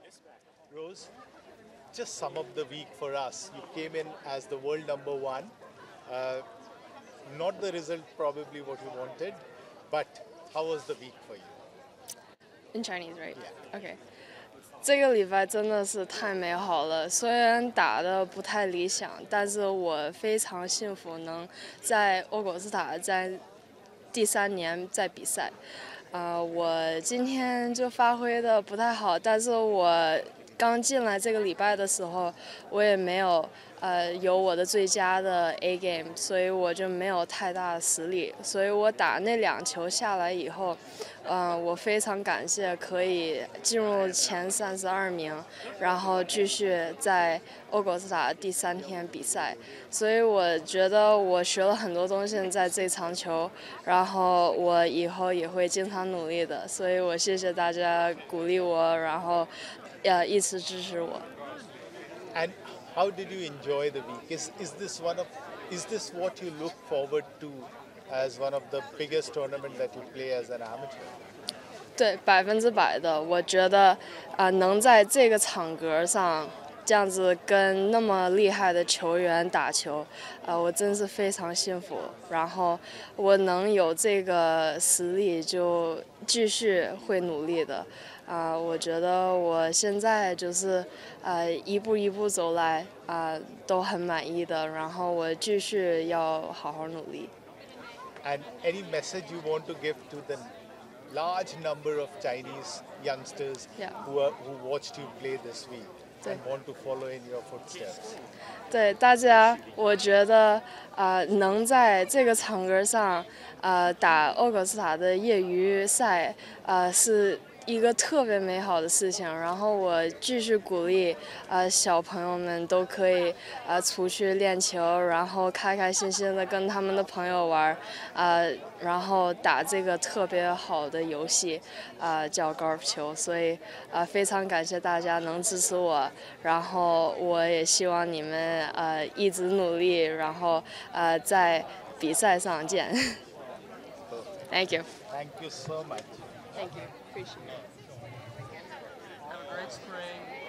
Rose, just sum up the week for us. You came in as the world number one. Uh, not the result probably what you wanted, but how was the week for you? In Chinese, right? Yeah. Okay. 这个礼拜真的是太美好了，虽然打的不太理想，但是我非常幸福能在欧果斯塔在第3年在比赛。我今天就发挥的不太好，但是我刚进来这个礼拜的时候，我也没有我的最佳的 A game，所以我就没有太大的实力。所以我打那2球下来以后，我非常感谢可以进入前32名，然后继续在欧果斯塔第3天比赛。所以我觉得我学了很多东西在这场球，然后我以后也会经常努力的。所以我谢谢大家鼓励我，然后一直支持我。 And how did you enjoy the week? Is this what you look forward to as one of the biggest tournaments that you play as an amateur? 对100%的，我觉得能在这个场格上这样子跟那么厉害的球员打球，我真是非常幸福。然后我能有这个实力，就继续会努力的。我觉得我现在就是一步一步走来，都很满意的。然后我继续要好好努力。 And any message you want to give to the large number of Chinese youngsters Yeah. who watched you play this week and 对 want to follow in your footsteps? 对大家，我觉得能在这个场格上打欧格斯塔的业余赛是一个特别美好的事情。然后我继续鼓励小朋友们都可以出去练球，然后开开心心的跟他们的朋友玩然后打这个特别好的游戏叫高尔夫球。所以非常感谢大家能支持我，然后我也希望你们一直努力，然后在比赛上见。Thank you. Thank you so much. Thank you. Appreciate it. Have a great spring.